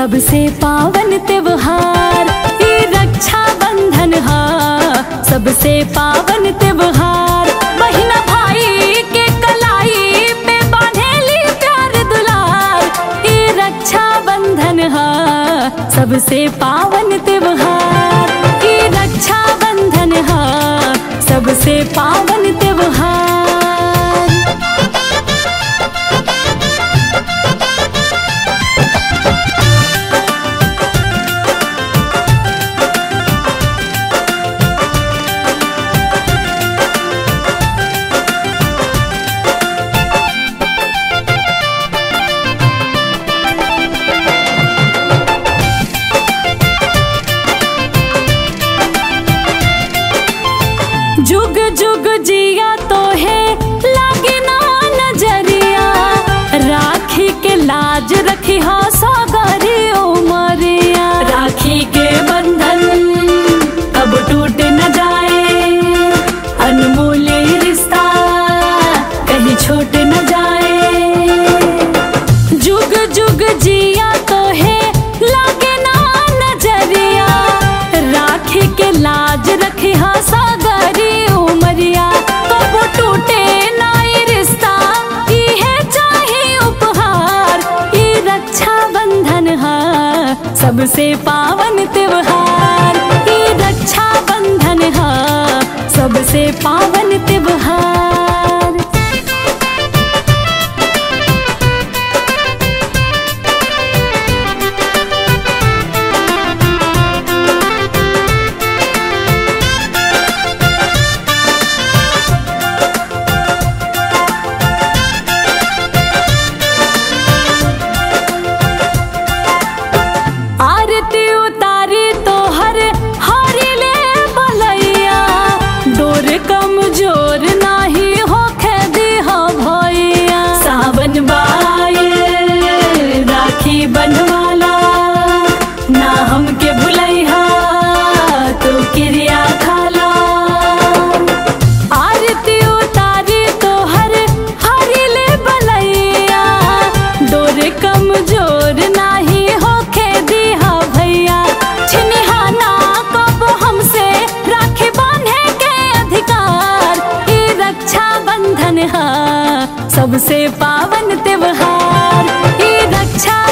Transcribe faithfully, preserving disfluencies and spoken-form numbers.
सबसे पावन त्योहार ये रक्षा बंधन हा। सबसे पावन त्योहार बहिना भाई के कलाई पे बांधेली प्यार दुलार ये रक्षा बंधन हा। सबसे पावन त्योहार ये रक्षा बंधन हा। सबसे पावन त्योहार। जुग जुग जिया तो है लागे ना नजरिया। राखी के लाज रखी हा सागरी उमरिया। राखी के बंधन अब टूट न जाए। अनमोल रिश्ता कहीं छूट न जाए। जुग जुग जिया तो है लागे ना नजरिया। राखी के लाज रखी हा सागरी उमरिया। कब टूटे ना ये रिश्ता ये चाहे उपहार ये रक्षा बंधन हा। सबसे पावन त्योहार ये रक्षा बंधन हा। सबसे पावन त्योहार। आरती उतारी तो हर हारी ले बलैया। डोर कमजोर नाही होखे दिहा भैया। सावन बाए राखी बंधवाला ना हमके भुलैहा तो क्रिया खाला। आरती उतारी तो हर हारी ले बलैया। डोर कमजोर नाही होखे दिहा भैया। छिनिहाना कब हमसे राखी बांधे के अधिकार ये रक्षा बंधन हा। सबसे पावन त्योहार ये रक्षा